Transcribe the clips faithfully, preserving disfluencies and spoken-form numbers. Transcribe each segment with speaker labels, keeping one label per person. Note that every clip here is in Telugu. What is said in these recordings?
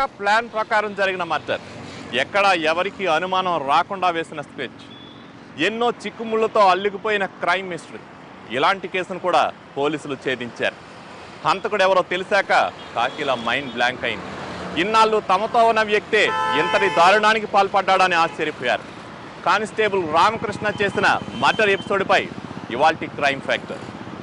Speaker 1: పక్కా ప్లాన్ ప్రకారం జరిగిన మర్డర్. ఎక్కడ ఎవరికి అనుమానం రాకుండా వేసిన స్కెచ్. ఎన్నో చిక్కుముళ్లతో అల్లుకుపోయిన క్రైమ్ మిస్టరీ. ఇలాంటి కేసును కూడా పోలీసులు ఛేదించారు. హంతకుడు ఎవరో తెలిసాక కాకిల మైండ్ బ్లాంక్ అయింది. ఇన్నాళ్ళు తమతో ఉన్న వ్యక్తే ఇంతటి దారుణానికి పాల్పడ్డాడని ఆశ్చర్యపోయారు. కానిస్టేబుల్ రామకృష్ణ చేసిన మర్డర్ ఎపిసోడ్పై ఇవాల్టి క్రైమ్ ఫ్యాక్టర్.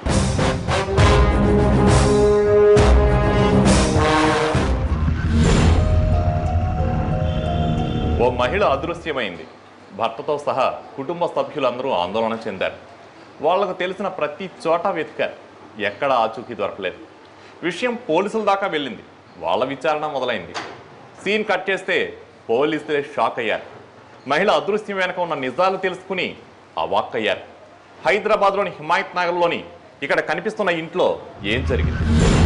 Speaker 1: ఓ మహిళ అదృశ్యమైంది. భర్తతో సహా కుటుంబ సభ్యులందరూ ఆందోళన చెందారు. వాళ్లకు తెలిసిన ప్రతి చోట వెతికారు. ఎక్కడా ఆచూకీ దొరకలేదు. విషయం పోలీసుల దాకా వెళ్ళింది. వాళ్ళ విచారణ మొదలైంది. సీన్ కట్ చేస్తే పోలీసులే షాక్ అయ్యారు. మహిళ అదృశ్యం వెనక ఉన్న నిజాలు తెలుసుకుని అవాక్కయ్యారు. హైదరాబాద్లోని హిమాయత్ నగర్లోని ఇక్కడ కనిపిస్తున్న ఇంట్లో ఏం జరిగింది?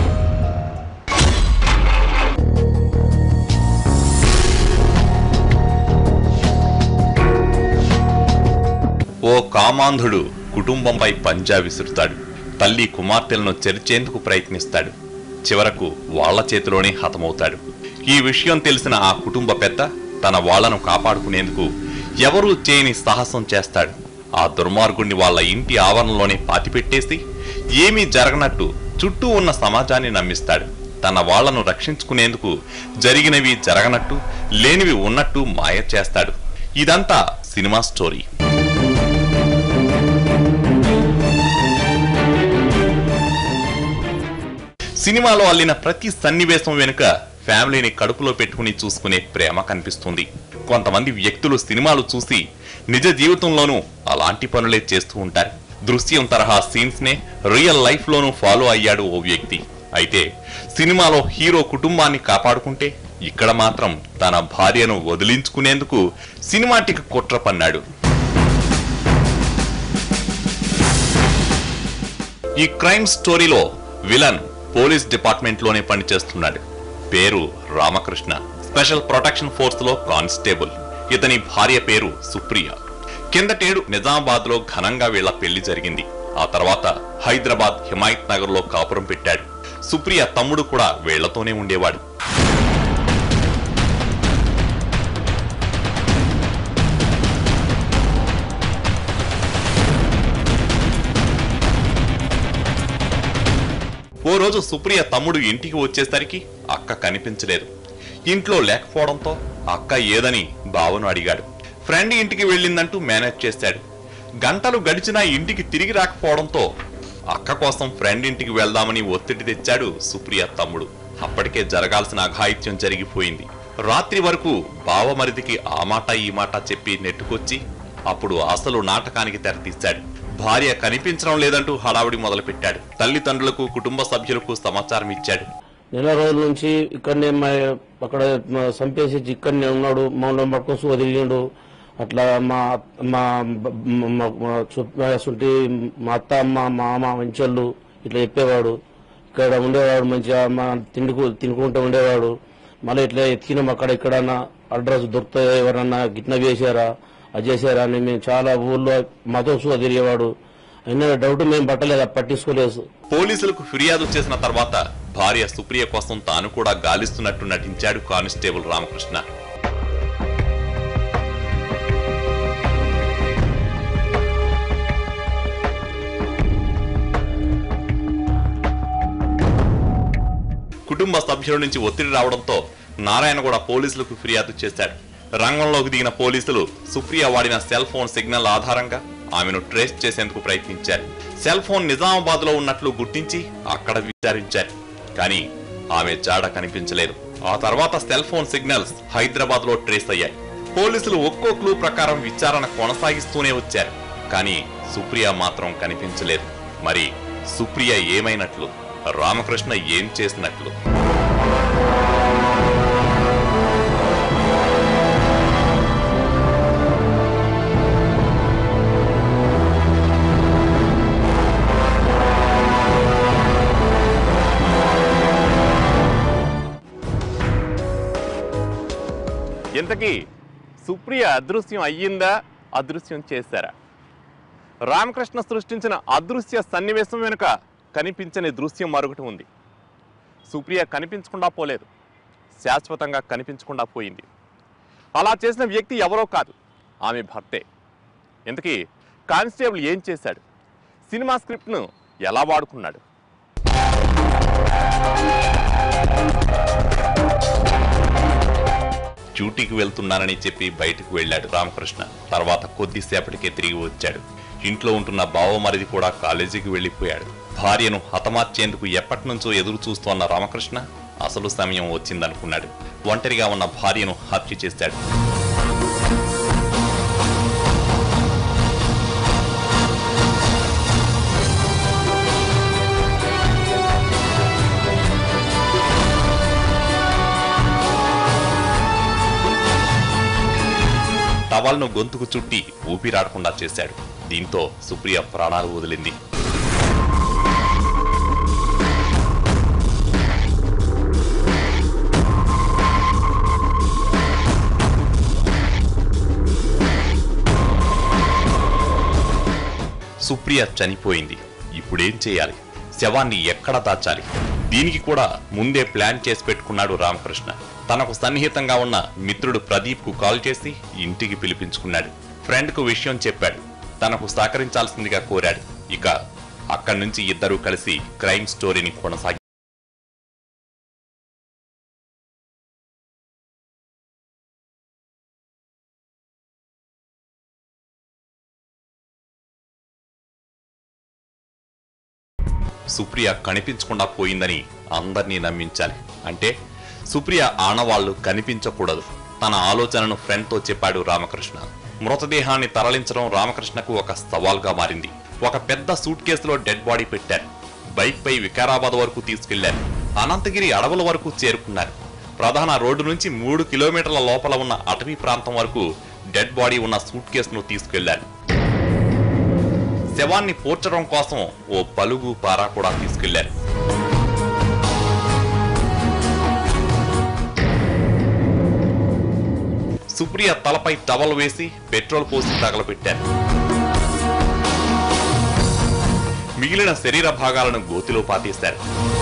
Speaker 1: ఓ కామాంధుడు కుటుంబంపై పంజా విసురుతాడు. తల్లి కుమార్తెలను చెరిచేందుకు ప్రయత్నిస్తాడు. చివరకు వాళ్ల చేతిలోనే హతమవుతాడు. ఈ విషయం తెలిసిన ఆ కుటుంబ పెద్ద తన వాళ్లను కాపాడుకునేందుకు ఎవరూ చేయని సాహసం చేస్తాడు. ఆ దుర్మార్గుణ్ణి వాళ్ళ ఇంటి ఆవరణలోనే పాతిపెట్టేసి ఏమీ జరగనట్టు చుట్టూ ఉన్న సమాజాన్ని నమ్మిస్తాడు. తన వాళ్లను రక్షించుకునేందుకు జరిగినవి జరగనట్టు, లేనివి ఉన్నట్టు మాయ చేస్తాడు. ఇదంతా సినిమా స్టోరీ. సినిమాలో అల్లిన ప్రతి సన్నివేశం వెనుక ఫ్యామిలీని కడుపులో పెట్టుకుని చూసుకునే ప్రేమ కనిపిస్తుంది. కొంతమంది వ్యక్తులు సినిమాలు చూసి నిజ జీవితంలోనూ అలాంటి పనులే చేస్తూ ఉంటారు. దృశ్యం తరహా సీన్స్ నే రియల్ లైఫ్ లోనూ ఫాలో అయ్యాడు ఓ వ్యక్తి. అయితే సినిమాలో హీరో కుటుంబాన్ని కాపాడుకుంటే ఇక్కడ మాత్రం తన భార్యను వదిలించుకునేందుకు సినిమాటిక్ కుట్ర పన్నాడు. ఈ క్రైమ్ స్టోరీలో విలన్ పోలీస్ డిపార్ట్మెంట్ లోనే పనిచేస్తున్నాడు. పేరు రామకృష్ణ. స్పెషల్ ప్రొటెక్షన్ ఫోర్స్ లో కానిస్టేబుల్. ఇతని భార్య పేరు సుప్రియ. కిందటేడు నిజామాబాద్ లో ఘనంగా వీళ్ల పెళ్లి జరిగింది. ఆ తర్వాత హైదరాబాద్ హిమాయత్ నగర్ లో కాపురం పెట్టాడు. సుప్రియ తమ్ముడు కూడా వీళ్లతోనే ఉండేవాడు. ఓ రోజు సుప్రియ తమ్ముడు ఇంటికి వచ్చేసరికి అక్క కనిపించలేదు. ఇంట్లో లేకపోవడంతో అక్క ఏదని బావను అడిగాడు. ఫ్రెండ్ ఇంటికి వెళ్ళిందంటూ మేనేజ్ చేశాడు. గంటలు గడిచినా ఇంటికి తిరిగి రాకపోవడంతో అక్క కోసం ఫ్రెండ్ ఇంటికి వెళ్దామని ఒత్తిడి తెచ్చాడు సుప్రియ తమ్ముడు. అప్పటికే జరగాల్సిన అఘాయిత్యం జరిగిపోయింది. రాత్రి వరకు బావమరిదికి ఆ మాట ఈ మాట చెప్పి నెట్టుకొచ్చి అప్పుడు అసలు నాటకానికి తెరతీశాడు. భార్య కనిపించడం లేదంటూ హడావుడి మొదలుపెట్టాడు. తల్లిదండ్రులకు కుటుంబ సభ్యులకు సమాచారం ఇచ్చాడు.
Speaker 2: నెల రోజుల నుంచి ఇక్కడనే అక్కడ చంపేసి ఇక్కడనే ఉన్నాడు, మౌనం పట్టుకొని వదిలిండు. అట్లా మా మా మా అత్త అమ్మ మా మామ మంచోళ్ళు ఇట్లా చెప్పేవాడు. ఇక్కడ ఉండేవాడు, మంచిగా మా తిండుకు తినుకుంటూ ఉండేవాడు. మళ్ళీ ఇట్లా ఎత్తికినాం అక్కడ ఇక్కడన్నా అడ్రస్ దొరుకుతాయి, ఎవరన్నా గిట్న వేసారా అది చేశారా అని మేము చాలా ఊళ్ళో మాతో సూ తిరిగేవాడు. అయినా డౌట్ మేము పట్టలేదు, పట్టించుకోలేదు.
Speaker 1: పోలీసులకు ఫిర్యాదు చేసిన తర్వాత భార్య సుప్రియ కోసం తాను కూడా గాలిస్తున్నట్టు నటించాడు కానిస్టేబుల్ రామకృష్ణ. కుటుంబ సభ్యుల నుంచి ఒత్తిడి రావడంతో నారాయణ కూడా పోలీసులకు ఫిర్యాదు చేశాడు. రంగంలోకి దిగిన పోలీసులు సుప్రియ వాడిన సెల్ ఫోన్ సిగ్నల్ ఆధారంగా ఆమెను ట్రేస్ చేసేందుకు ప్రయత్నించారు. సెల్ ఫోన్ నిజామాబాద్ లో ఉన్నట్లు గుర్తించి అక్కడ విచారించారు. కానీ ఆమె జాడ కనిపించలేదు. ఆ తర్వాత సెల్ ఫోన్ సిగ్నల్స్ హైదరాబాద్ లో ట్రేస్ అయ్యాయి. పోలీసులు ఒక్కో క్లూ ప్రకారం విచారణ కొనసాగిస్తూనే వచ్చారు. కానీ సుప్రియ మాత్రం కనిపించలేదు. మరి సుప్రియ ఏమైనట్లు? రామకృష్ణ ఏం చేసినట్లు? ఇంతకీ సుప్రియ అదృశ్యం అయ్యిందా, అదృశ్యం చేశారా? రామకృష్ణ సృష్టించిన అదృశ్య సన్నివేశం వెనుక కనిపించని దృశ్యం మరొకటి ఉంది. సుప్రియ కనిపించకుండా పోలేదు. శాశ్వతంగా కనిపించకుండా పోయింది. అలా చేసిన వ్యక్తి ఎవరో కాదు, ఆమె భర్తే. ఇంతకీ కానిస్టేబుల్ ఏం చేశాడు? సినిమా స్క్రిప్ట్ను ఎలా వాడుకున్నాడు? డ్యూటీకి వెళ్తున్నానని చెప్పి బయటకు వెళ్ళాడు రామకృష్ణ. తర్వాత కొద్దిసేపటికే తిరిగి వచ్చాడు. ఇంట్లో ఉంటున్న బావమరిది కూడా కాలేజీకి వెళ్ళిపోయాడు. భార్యను హతమార్చేందుకు ఎప్పటి నుంచో ఎదురు చూస్తోన్న రామకృష్ణ అసలు సమయం వచ్చిందనుకున్నాడు. ఒంటరిగా ఉన్న భార్యను హత్య చేశాడు. టవల్ను గొంతుకు చుట్టి ఊపిరాడకుండా చేశాడు. దీంతో సుప్రియ ప్రాణాలు వదిలింది. సుప్రియ చనిపోయింది. ఇప్పుడేం చేయాలి? శవాన్ని ఎక్కడ దాచాలి? దీనికి కూడా ముందే ప్లాన్ చేసి పెట్టుకున్నాడు రామకృష్ణ. తనకు సన్నిహితంగా ఉన్న మిత్రుడు ప్రదీప్ కు కాల్ చేసి ఇంటికి పిలిపించుకున్నాడు. ఫ్రెండ్ కు విషయం చెప్పాడు. తనకు సహకరించాల్సిందిగా కోరాడు. ఇక అక్కడి నుంచి ఇద్దరూ కలిసి క్రైమ్ స్టోరీని కొనసాగి సుప్రియ కనిపించకుండా పోయిందని అందర్నీ నమ్మించాలి. అంటే సుప్రియ ఆనవాళ్లు కనిపించకూడదు. తన ఆలోచనను ఫ్రెండ్ తో చెప్పాడు రామకృష్ణ. మృతదేహాన్ని తరలించడం రామకృష్ణకు ఒక సవాల్గా మారింది. ఒక పెద్ద సూట్ కేసులో డెడ్ బాడీ పెట్టారు. బైక్ పై వికారాబాద్ వరకు తీసుకెళ్లారు. అనంతగిరి అడవుల వరకు చేరుకున్నారు. ప్రధాన రోడ్డు నుంచి మూడు కిలోమీటర్ల లోపల ఉన్న అటవీ ప్రాంతం వరకు డెడ్ బాడీ ఉన్న సూట్ కేసును తీసుకెళ్లారు. శవాన్ని పోర్చడం కోసం ఓ పలుగు పారా కూడా తీసుకెళ్లారు. సుప్రియ తలపై టవల్ వేసి పెట్రోల్ పోసి తగలపెట్టారు. మిగిలిన శరీర భాగాలను గోతిలో పాతేశారు.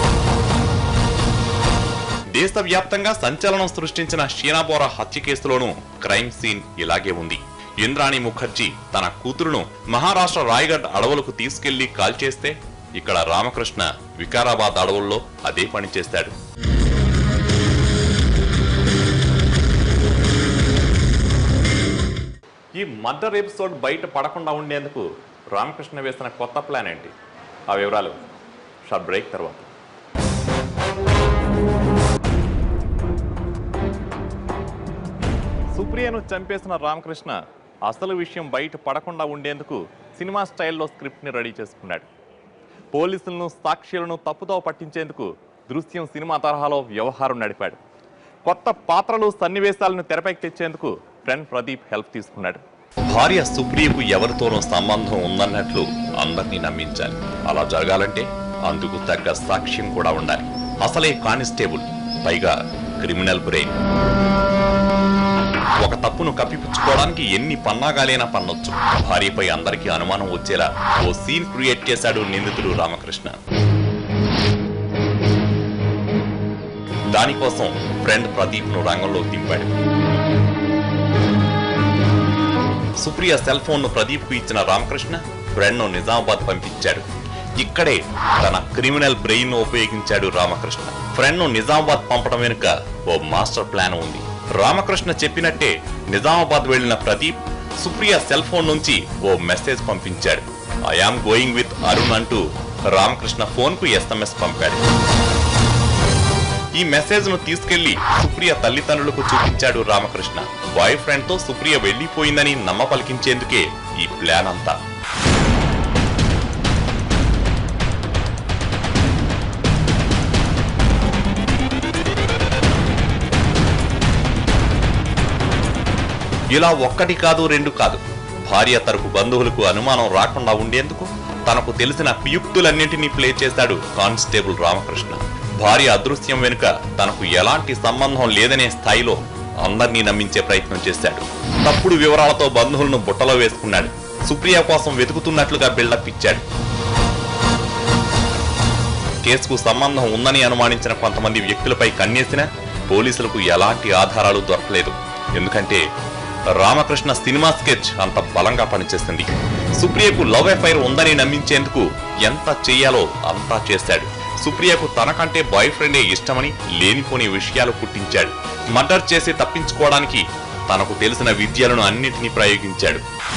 Speaker 1: దేశవ్యాప్తంగా సంచలనం సృష్టించిన షీనాబోరా హత్య కేసులోనూ క్రైమ్ సీన్ ఇలాగే ఉంది. ఇంద్రాణి ముఖర్జీ తన కూతురును మహారాష్ట్ర రాయ్గఢ్ అడవులకు తీసుకెళ్లి కాల్చేస్తే ఇక్కడ రామకృష్ణ వికారాబాద్ అడవుల్లో అదే పని చేశాడు. ఈ మర్డర్ ఎపిసోడ్ బయట పడకుండా ఉండేందుకు రామకృష్ణ వేసిన కొత్త ప్లాన్ ఏంటి? ఆ వివరాలు షార్ట్ బ్రేక్ తర్వాత. సుప్రియను చంపేసిన రామకృష్ణ అసలు విషయం బయట పడకుండా ఉండేందుకు సినిమా స్టైల్లో స్క్రిప్ట్ని రెడీ చేసుకున్నాడు. పోలీసులను సాక్షులను తప్పుతో పట్టించేందుకు దృశ్యం సినిమా తరహాలో వ్యవహారం నడిపాడు. కొత్త పాత్రలు సన్నివేశాలను తెరపైకి తెచ్చేందుకు ఫ్రెండ్ ప్రదీప్ హెల్ప్ తీసుకున్నాడు. భార్య సుప్రియకు ఎవరితోనో సంబంధం ఉందన్నట్లు అందరినీ నమ్మించాలి. అలా జరగాలంటే అందుకు తగ్గ సాక్ష్యం కూడా ఉండాలి. అసలే కానిస్టేబుల్, పైగా క్రిమినల్ బ్రెయిన్. ఒక తప్పును కప్పిపుచ్చుకోవడానికి ఎన్ని పన్నాగాలైనా పన్నొచ్చు. భార్యపై అందరికీ అనుమానం వచ్చేలా ఓ సీన్ క్రియేట్ చేశాడు నిందితుడు రామకృష్ణ. దానికోసం ఫ్రెండ్ ప్రదీప్ ను రంగంలోకి దింపాడు. సుప్రియ సెల్ ఫోన్ ను ప్రదీప్ కు ఇచ్చిన రామకృష్ణ ఫ్రెండ్ ను నిజామాబాద్ పంపించాడు. ఇక్కడే తన క్రిమినల్ బ్రెయిన్ ను ఉపయోగించాడు రామకృష్ణ. ఫ్రెండ్ ను నిజామాబాద్ పంపడం వెనుక ఓ మాస్టర్ ప్లాన్ ఉంది. రామకృష్ణ చెప్పినట్టే నిజామాబాద్ వెళ్లిన ప్రదీప్ సుప్రియ సెల్ ఫోన్ నుంచి ఓ మెసేజ్ పంపించాడు. ఐఆమ్ గోయింగ్ విత్ అరుణ్ అంటూ రామకృష్ణ ఫోన్ కు ఎస్ఎంఎస్ పంపాడు. ఈ మెసేజ్ ను తీసుకెళ్లి సుప్రియ తల్లిదండ్రులకు చూపించాడు రామకృష్ణ. బాయ్ ఫ్రెండ్ తో సుప్రియ వెళ్లిపోయిందని నమ్మ పలికించేందుకే ఈ ప్లాన్ అంతా. ఇలా ఒక్కటి కాదు రెండు కాదు, భార్య తరపు బంధువులకు అనుమానం రాకుండా ఉండేందుకు తనకు తెలిసిన కుయుక్తులన్నింటినీ ప్లే చేశాడు కానిస్టేబుల్ రామకృష్ణ. భార్య అదృశ్యం వెనుక తనకు ఎలాంటి సంబంధం లేదనే స్థాయిలో అందర్నీ నమ్మించే ప్రయత్నం చేశాడు. తప్పుడు వివరాలతో బంధువులను బుట్టలో వేసుకున్నాడు. సుప్రియ కోసం వెతుకుతున్నట్లుగా బిల్డప్ ఇచ్చాడు. కేసుకు సంబంధం ఉందని అనుమానించిన కొంతమంది వ్యక్తులపై కన్నేసిన పోలీసులకు ఎలాంటి ఆధారాలు దొరకలేదు. ఎందుకంటే రామకృష్ణ సినిమా స్కెచ్ అంత బలంగా పనిచేసింది. సుప్రియకు లవ్ అఫైర్ ఉందని నమ్మించేందుకు ఎంత చెయ్యాలో అంతా చేశాడు. సుప్రియకు తనకంటే బాయ్ ఫ్రెండే ఇష్టమని లేనిపోని విషయాలు పుట్టించాడు. మర్డర్ చేసి తప్పించుకోవడానికి తనకు తెలిసిన విద్యలను అన్నింటినీ ప్రయోగించాడు.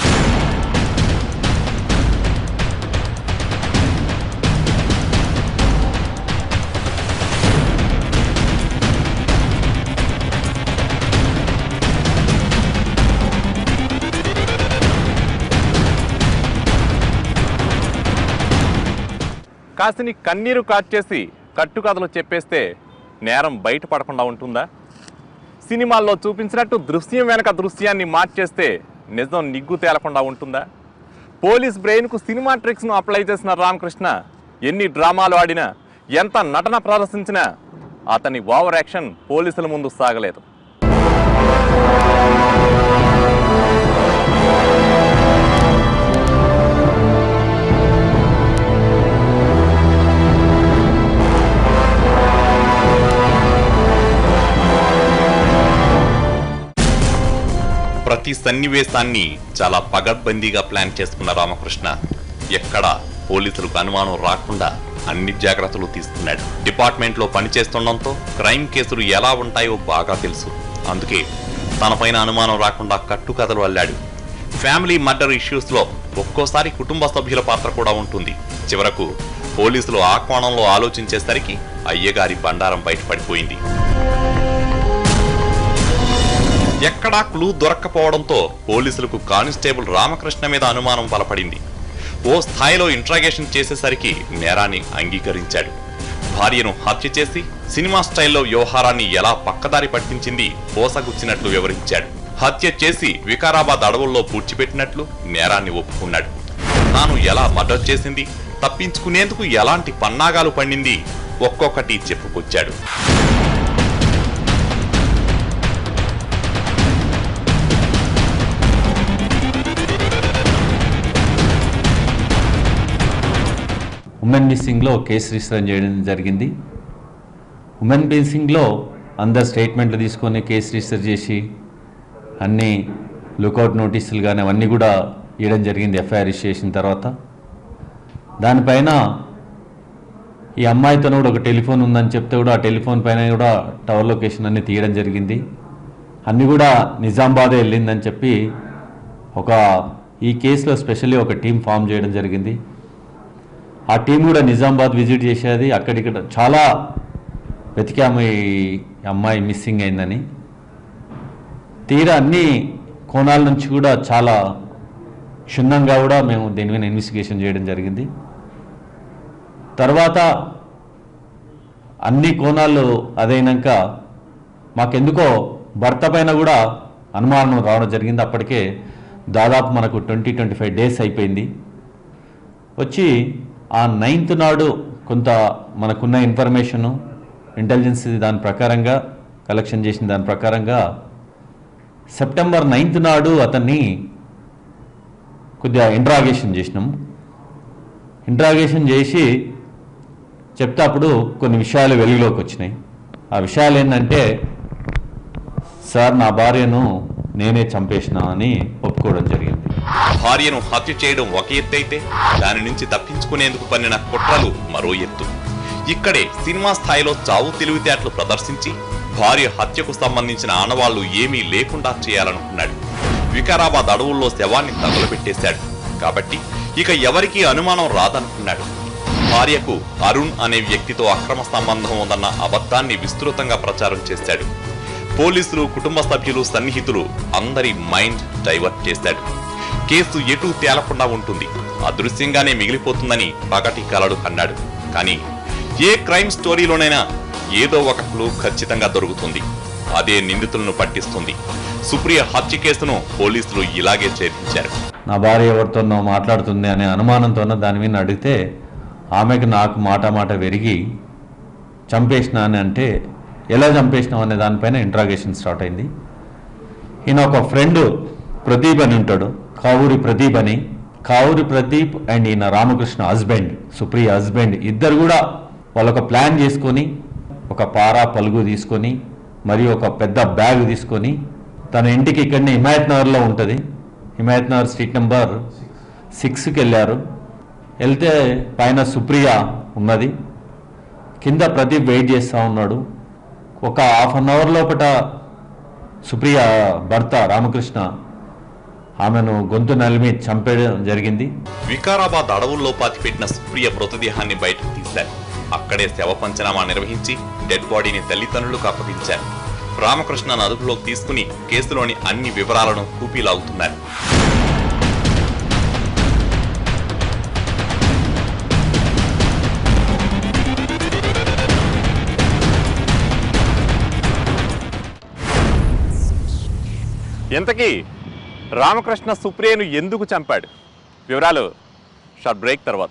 Speaker 3: కాసిని కన్నీరు కార్చేసి కట్టుకథలు చెప్పేస్తే నేరం బయటపడకుండా ఉంటుందా? సినిమాల్లో చూపించినట్టు దృశ్యం వెనక దృశ్యాన్ని మార్చేస్తే నిజం నిగ్గు తేలకుండా ఉంటుందా? పోలీస్ బ్రెయిన్కు సినిమా ట్రిక్స్ను అప్లై చేసిన రామకృష్ణ ఎన్ని డ్రామాలు ఆడినా, ఎంత నటన ప్రదర్శించినా అతని ఓవర్ యాక్షన్ పోలీసుల ముందు సాగలేదు.
Speaker 1: ప్రతి సన్నివేశాన్ని చాలా పగడ్బందీగా ప్లాన్ చేసుకున్న రామకృష్ణ ఎక్కడ పోలీసులకు అనుమానం రాకుండా అన్ని జాగ్రత్తలు తీసుకున్నాడు. డిపార్ట్మెంట్ లో పనిచేస్తుండటంతో క్రైమ్ కేసులు ఎలా ఉంటాయో బాగా తెలుసు. అందుకే తనపైన అనుమానం రాకుండా కట్టుకథలు అల్లాడు. ఫ్యామిలీ మర్డర్ ఇష్యూస్ లో ఒక్కోసారి కుటుంబ సభ్యుల పాత్ర కూడా ఉంటుంది. చివరకు పోలీసులు ఆ కోణంలో ఆలోచించేసరికి అయ్యగారి బండారం బయటపడిపోయింది. ఎక్కడా క్లూ దొరక్కపోవడంతో పోలీసులకు కానిస్టేబుల్ రామకృష్ణ మీద అనుమానం బలపడింది. ఓ స్థాయిలో ఇంట్రాగేషన్ చేసేసరికి నేరాన్ని అంగీకరించాడు. భార్యను హత్య చేసి సినిమా స్టైల్లో వ్యవహారాన్ని ఎలా పక్కదారి పట్టించింది పోసగుచ్చినట్లు వివరించాడు. హత్య చేసి వికారాబాద్ అడవుల్లో పూడ్చిపెట్టినట్లు నేరాన్ని ఒప్పుకున్నాడు. తాను ఎలా మర్డర్ చేసింది, తప్పించుకునేందుకు ఎలాంటి పన్నాగాలు పండింది ఒక్కొక్కటి చెప్పుకొచ్చాడు.
Speaker 4: ఉమెన్ మిస్సింగ్లో కేసు రిజిస్టర్ చేయడం జరిగింది. ఉమెన్ మిస్సింగ్లో అందరు స్టేట్మెంట్లు తీసుకొని కేసు రిజిస్టర్ చేసి అన్ని లుకౌట్ నోటీసులు కానీ అవన్నీ కూడా ఇవ్వడం జరిగింది. ఎఫ్ఐఆర్ రిజిస్టర్ చేసిన తర్వాత దానిపైన ఈ అమ్మాయితో కూడా ఒక టెలిఫోన్ ఉందని చెప్తే కూడా ఆ టెలిఫోన్ పైన కూడా టవర్ లొకేషన్ అన్ని తీయడం జరిగింది. అన్నీ కూడా నిజామాబాదే వెళ్ళిందని చెప్పి ఒక ఈ కేసులో స్పెషల్లీ ఒక టీం ఫామ్ చేయడం జరిగింది. ఆ టీం కూడా నిజామాబాద్ విజిట్ చేసేది. అక్కడిక్కడ చాలా వెతికాము ఈ అమ్మాయి మిస్సింగ్ అయిందని. తీరా అన్ని కోణాల నుంచి కూడా చాలా క్షుణ్ణంగా కూడా మేము దీని మీద ఇన్వెస్టిగేషన్ చేయడం జరిగింది. తర్వాత అన్ని కోణాలు అదైనాక మాకెందుకో భర్త పైన కూడా అనుమానం రావడం జరిగింది. అప్పటికే దాదాపు మనకు ట్వంటీ ట్వంటీ ఫైవ్ డేస్ అయిపోయింది. వచ్చి ఆ నైన్త్ నాడు కొంత మనకున్న ఇన్ఫర్మేషను ఇంటెలిజెన్స్ దాని ప్రకారంగా కలెక్షన్ చేసిన దాని ప్రకారంగా సెప్టెంబర్ నైన్త్ నాడు అతన్ని కొద్దిగా ఇంట్రాగేషన్ చేసినాం. ఇంట్రాగేషన్ చేసి చెప్తే అప్పుడు కొన్ని విషయాలు వెలుగులోకి వచ్చినాయి. ఆ విషయాలు ఏంటంటే, సార్ నా భార్యను నేనే చంపేసిన అని ఒప్పుకోవడం జరిగింది.
Speaker 1: భార్యను హత్య చేయడం ఒక ఎత్తు అయితే దాని నుంచి తప్పించుకునేందుకు పన్నిన కుట్రలు మరో ఎత్తు. ఇక్కడే సినిమా స్థాయిలో చావు తెలివితేటలు ప్రదర్శించి భార్య హత్యకు సంబంధించిన ఆనవాళ్లు ఏమీ లేకుండా చేయాలనుకున్నాడు. వికారాబాద్ అడవుల్లో శవాన్ని తగులబెట్టేశాడు కాబట్టి ఇక ఎవరికీ అనుమానం రాదనుకున్నాడు. భార్యకు అరుణ్ అనే వ్యక్తితో అక్రమ సంబంధం ఉందన్న అబద్ధాన్ని విస్తృతంగా ప్రచారం చేశాడు. పోలీసులు, కుటుంబ సభ్యులు, సన్నిహితులు అందరి మైండ్ డైవర్ట్ చేశాడు. కేసు ఎటూ తేలకుండా ఉంటుంది, అదృశ్యంగానే మిగిలిపోతుందని పగటి కలడు కన్నాడు. కానీ ఏ క్రైమ్ స్టోరీలోనైనా ఏదో ఒక క్లూ ఖచ్చితంగా దొరుకుతుంది. అదే నిందితులను పట్టిస్తుంది. సుప్రియ హత్య కేసును పోలీసులు ఇలాగే ఛేదించారు.
Speaker 4: నా భార్య ఎవరితోనో మాట్లాడుతుంది అనే అనుమానంతోనో దాని మీద అడిగితే ఆమెకు నాకు మాట మాట వెరిగి చంపేసిన అని అంటే ఎలా చంపేసినావు అనే దానిపైన ఇంట్రాగేషన్ స్టార్ట్ అయింది. ఈయన ఒక ఫ్రెండ్ ప్రదీప్ అని ఉంటాడు, కావూరి ప్రదీప్ అని. కావూరి ప్రదీప్ అండ్ ఈయన రామకృష్ణ హస్బెండ్, సుప్రియ హస్బెండ్, ఇద్దరు కూడా వాళ్ళొక ప్లాన్ చేసుకొని ఒక పారా పలుగు తీసుకొని మరియు ఒక పెద్ద బ్యాగ్ తీసుకొని తన ఇంటికి ఇక్కడనే హిమాయత్ నగర్లో ఉంటుంది, హిమాయత్ నగర్ స్ట్రీట్ నెంబర్ సిక్స్కి వెళ్ళారు. వెళ్తే పైన సుప్రియ ఉన్నది, కింద ప్రదీప్ వెయిట్ చేస్తూ ఉన్నాడు. ఒక హాఫ్ అన్ అవర్ లోపల సుప్రియ భర్త రామకృష్ణ ఆమెను గొంతు నలిమి చంపేయడం జరిగింది.
Speaker 1: వికారాబాద్ అడవుల్లో పాతిపెట్టిన సుప్రియ మృతదేహాన్ని బయటకు తీశారు. అక్కడే శవ పంచనామా నిర్వహించి డెడ్ బాడీని తల్లిదండ్రులకు అప్పగించారు. రామకృష్ణను అదుపులోకి తీసుకుని కేసులోని అన్ని వివరాలను కూపీలాగుతున్నారు.
Speaker 3: ఇంతకీ రామకృష్ణ సుప్రియను ఎందుకు చంపాడు? వివరాలు షార్ట్ బ్రేక్ తర్వాత.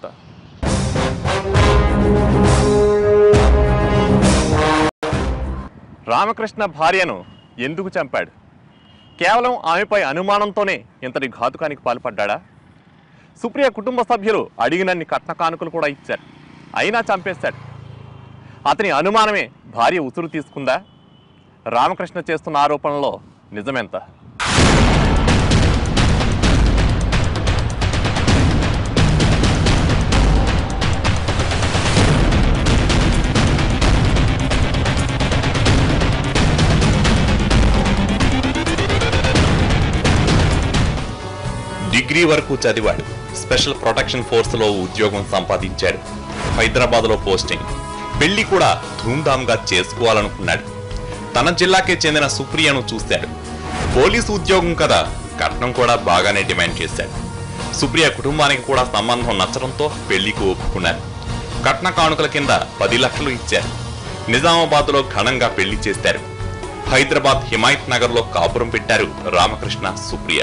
Speaker 3: రామకృష్ణ భార్యను ఎందుకు చంపాడు? కేవలం ఆమెపై అనుమానంతోనే ఇంతటి ఘాతుకానికి పాల్పడ్డా? సుప్రియ కుటుంబ సభ్యులు అడిగినన్ని కట్న కానుకలు కూడా ఇచ్చారు, అయినా చంపేశాడు. అతని అనుమానమే భార్య ఉసురు తీసుకుందా? రామకృష్ణ చేస్తున్న ఆరోపణలో నిజమెంత?
Speaker 1: డిగ్రీ వరకు చదివాడు. స్పెషల్ ప్రొటెక్షన్ ఫోర్స్ లో ఉద్యోగం సంపాదించాడు. హైదరాబాద్ లో పోస్టింగ్. పెళ్లి కూడా ధూమ్ధామ్గా చేసుకోవాలనుకున్నాడు. తన జిల్లాకే చెందిన సుప్రియను చూశాడు. పోలీసు ఉద్యోగం కదా, కట్నం కూడా బాగానే డిమాండ్ చేశాడు. సుప్రియ కుటుంబానికి కూడా సంబంధం నచ్చడంతో పెళ్లికి ఒప్పుకున్నారు. కట్న కానుకల కింద పది లక్షలు ఇచ్చారు. నిజామాబాద్ లో ఘనంగా పెళ్లి చేశారు. హైదరాబాద్ హిమాయత్ నగర్ లో కాపురం పెట్టారు రామకృష్ణ సుప్రియ.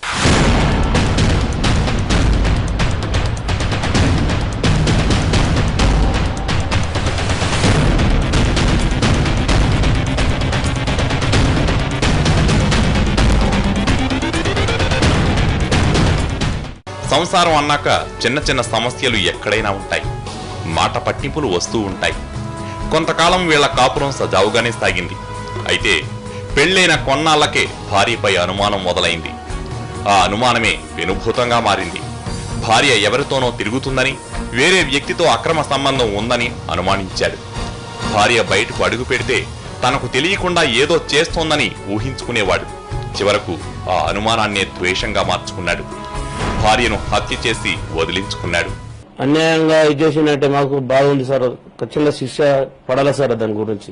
Speaker 1: సంసారం అన్నాక చిన్న చిన్న సమస్యలు ఎక్కడైనా ఉంటాయి. మాట పట్టింపులు వస్తూ ఉంటాయి. కొంతకాలం వీళ్ల కాపురం సజావుగానే సాగింది. అయితే పెళ్లైన కొన్నాళ్లకే భార్యపై అనుమానం మొదలైంది. ఆ అనుమానమే వెనుభూతంగా మారింది. భార్య ఎవరితోనో తిరుగుతుందని, వేరే వ్యక్తితో అక్రమ సంబంధం ఉందని అనుమానించాడు. భార్య బయటకు అడుగు పెడితే తనకు తెలియకుండా ఏదో చేస్తోందని ఊహించుకునేవాడు. చివరకు ఆ అనుమానాన్నే ద్వేషంగా మార్చుకున్నాడు. భార్యను హత్య చేసి వదిలించుకున్నాడు.
Speaker 2: అన్యాయంగా ఇది చేసినట్టే మాకు బాధ ఉంది సార్. ఖచ్చితంగా శిక్ష పడాలి సార్. దాని గురించి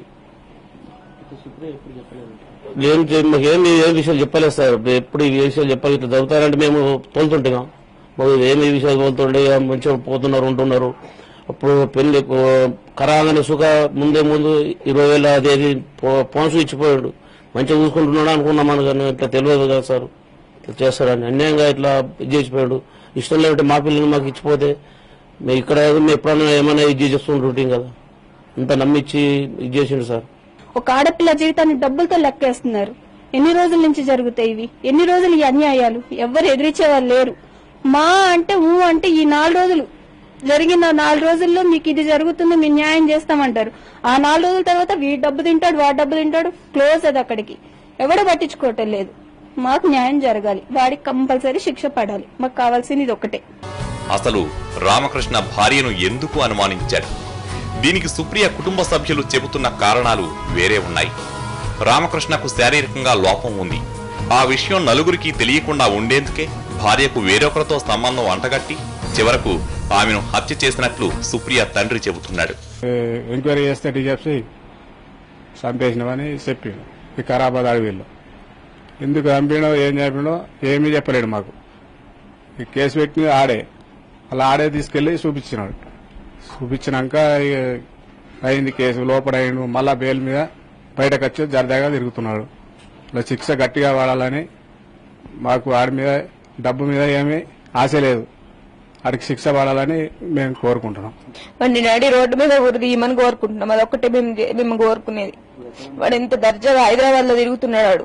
Speaker 2: ఏం మాకేం ఏ విషయాలు చెప్పలేదు సార్. ఎప్పుడు ఈ విషయాలు చెప్పాలి, ఇట్లా చదువుతారంటే మేము తోలుతుంటాం. మాకు ఏమి విషయాలు తోలుతుండే మంచిగా పోతున్నారు ఉంటున్నారు. అప్పుడు పెళ్లి ఖరాగానే సుఖ ముందే ముందు ఇరవై వేల అదేది పోన్సు ఇచ్చిపోయాడు. మంచిగా చూసుకుంటున్నాడు అనుకున్నాం. మనకు ఇట్లా తెలియదు కదా సార్, ఇట్లా చేస్తారని అన్యాయంగా ఇట్లా ఇది చేసిపోయాడు. ఇష్టం లేదంటే మా పిల్లల్ని మాకు ఇచ్చిపోతే మేము ఇక్కడ మేము ఎప్పుడైనా ఏమైనా ఇది చేస్తుంటుంటాం కదా. ఇంత నమ్మిచ్చి ఇది చేసిండు సార్.
Speaker 5: ఒక ఆడపిల్ల జీవితాన్ని డబ్బులతో లెక్కేస్తున్నారు. ఎన్ని రోజుల నుంచి జరుగుతాయి ఇవి? ఎన్ని రోజులు ఈ అన్యాయాలు? ఎవరు ఎదిరించేవారు లేరు. మా అంటే ఊ అంటే ఈ నాలుగు రోజులు జరిగిన నాలుగు రోజుల్లో మీకు ఇది జరుగుతుంది, మేము న్యాయం చేస్తామంటారు. ఆ నాలుగు రోజుల తర్వాత వీడి డబ్బు తింటాడు, వాడి డబ్బు తింటాడు, క్లోజ్ అది అక్కడికి. ఎవడో పట్టించుకోవటం లేదు. మాకు న్యాయం జరగాలి, వాడికి కంపల్సరీ శిక్ష పడాలి. మాకు కావాల్సింది ఇది ఒకటే.
Speaker 1: అసలు రామకృష్ణ భార్యను ఎందుకు అనుమానించాడు? దీనికి సుప్రియ కుటుంబ సభ్యులు చెబుతున్న కారణాలు వేరే ఉన్నాయి. రామకృష్ణకు శారీరకంగా లోపం ఉంది. ఆ విషయం నలుగురికి తెలియకుండా ఉండేందుకే భార్యకు వేరొకరితో సంబంధం అంటగట్టి చివరకు ఆమెను హత్య చేసినట్లు సుప్రియ తండ్రి చెబుతున్నాడు.
Speaker 6: ఎంక్వైరీ చేస్తే చెప్పి చంపేసినవని చెప్పి వికారాబాద్ అడవిలో ఎందుకు చంపినో ఏం చెప్పినో ఏమీ చెప్పలేడు మాకు. ఈ కేసు పెట్టిన ఆడే అలా ఆడే తీసుకెళ్లి చూపించినాడు. చూపించినాక అయింది కేసు, లోపల అయిండు. మళ్ళా బెయిల్ మీద బయటకు వచ్చి జరదాగా తిరుగుతున్నాడు. ఇలా శిక్ష గట్టిగా వాడాలని మాకు ఆడి మీద డబ్బు మీద ఏమీ ఆశ లేదు. ఆడికి శిక్ష పడాలని మేము కోరుకుంటున్నాం.
Speaker 7: వాడిని నడి రోడ్డు మీద ఉరిదీయమని కోరుకుంటున్నాం. అది ఒక్కటే మేము మేము కోరుకునేది. వాడు ఎంత దర్జాగా హైదరాబాద్ లో తిరుగుతున్నాడు. వాడు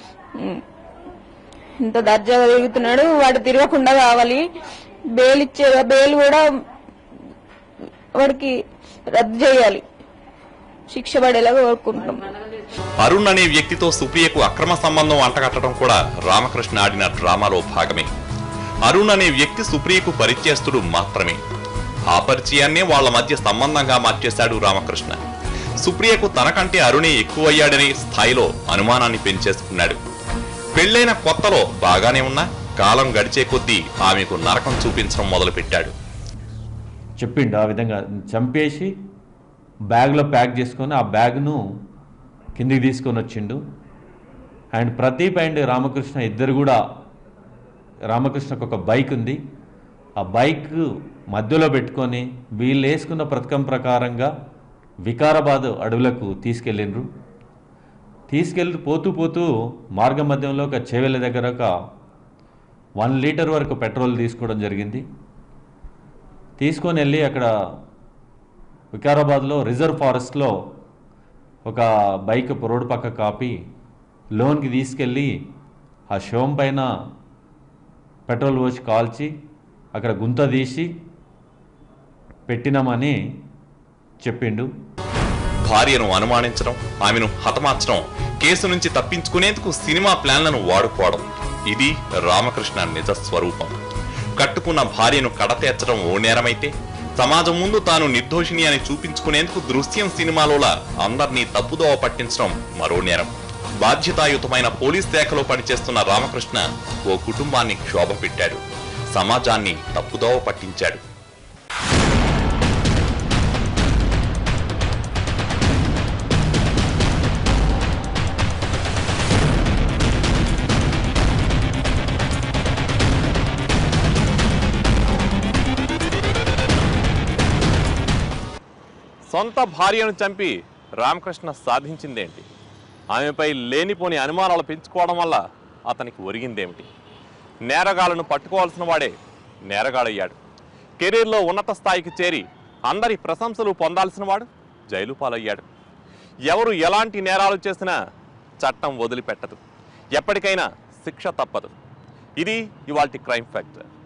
Speaker 7: ఎంత దర్జాగా తిరుగుతున్నాడు. వాడు తిరగకుండా కావాలి. బెయిల్ ఇచ్చే బెయిల్ కూడా వాడికి రద్దు చేయాలి, శిక్ష పడేలాగా కోరుకుంటున్నాం.
Speaker 1: అరుణ్ అనే వ్యక్తితో సుప్రియకు అక్రమ సంబంధం అంటగట్టడం కూడా రామకృష్ణ ఆడిన డ్రామాలో భాగమే. అరుణ్ అనే వ్యక్తి సుప్రియకు పరిచయస్తుడు మాత్రమే. ఆ పరిచయాన్నే వాళ్ల మధ్య సంబంధంగా మార్చేశాడు రామకృష్ణ. సుప్రియకు తనకంటే అరుణే ఎక్కువయ్యాడనే స్థాయిలో అనుమానాన్ని పెంచేసుకున్నాడు. పెళ్లైన కొత్తలో బాగానే ఉన్నా కాలం గడిచే కొద్దీ ఆమెకు నరకం చూపించడం మొదలుపెట్టాడు.
Speaker 4: చెప్పిండు ఆ విధంగా చంపేసి బ్యాగ్లో ప్యాక్ చేసుకొని ఆ బ్యాగ్ను కిందికి తీసుకొని వచ్చిండు. అండ్ ప్రదీప్ అండ్ రామకృష్ణ ఇద్దరు కూడా, రామకృష్ణకు ఒక బైక్ ఉంది, ఆ బైక్ మధ్యలో పెట్టుకొని వీళ్ళు వేసుకున్న పథకం ప్రకారంగా వికారాబాద్ అడవులకు తీసుకెళ్ళిండ్రు. తీసుకెళ్ళి పోతూ పోతూ మార్గ మధ్యంలో ఒక చేవెళ్ళ దగ్గర ఒక వన్ లీటర్ వరకు పెట్రోల్ తీసుకోవడం జరిగింది. తీసుకొని వెళ్ళి అక్కడ వికారాబాద్లో రిజర్వ్ ఫారెస్ట్లో ఒక బైక్ రోడ్డు పక్క కాపి లోన్కి తీసుకెళ్ళి ఆ శవం పైన పెట్రోల్ పోసి కాల్చి అక్కడ గుంత తీసి పెట్టినామని చెప్పిండు.
Speaker 1: భార్యను అనుమానించడం, ఆమెను హతమార్చడం, కేసు నుంచి తప్పించుకునేందుకు సినిమా ప్లాన్లను వాడుకోవడం, ఇది రామకృష్ణ నిజ స్వరూపం. కట్టుకున్న భార్యను కడతేర్చడం ఓ నేరమైతే, సమాజం ముందు తాను నిర్దోషిని అని చూపించుకునేందుకు దృశ్యం సినిమాలోలా అందర్నీ తప్పుదోవ పట్టించడం మరో నేరం. బాధ్యతాయుతమైన పోలీస్ శాఖలో పనిచేస్తున్న రామకృష్ణ ఓ కుటుంబాన్ని క్షోభ పెట్టాడు, సమాజాన్ని తప్పుదోవ పట్టించాడు.
Speaker 3: సొంత భార్యను చంపి రామకృష్ణ సాధించిందేంటి? ఆమెపై లేనిపోని అనుమానాలు పెంచుకోవడం వల్ల అతనికి ఒరిగిందేమిటి? నేరగాళ్లను పట్టుకోవాల్సిన వాడే నేరగాడయ్యాడు. కెరీర్లో ఉన్నత స్థాయికి చేరి అందరి ప్రశంసలు పొందాల్సిన వాడు జైలు పాలయ్యాడు. ఎవరు ఎలాంటి నేరాలు చేసినా చట్టం వదిలిపెట్టదు, ఎప్పటికైనా శిక్ష తప్పదు. ఇది ఇవాల్టి క్రైమ్ ఫ్యాక్టర్.